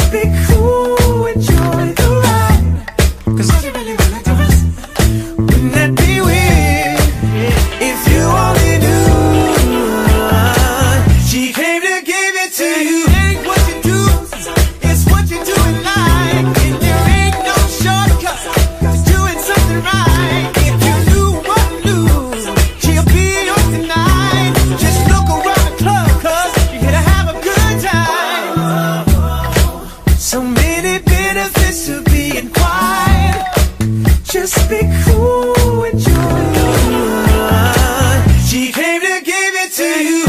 Just be cool, enjoy the ride. Cause all you really wanna do is, wouldn't that be weird if you only knew? She came to give it to you. Ain't what you do, it's what you do in life. And there ain't no shortcut to doing something right. If you knew what knew, she'll be yours tonight. Just look around the club, cause you're here to have a good time. So many benefits to being quiet. Just be cool, enjoy the ride. She came to give it to you.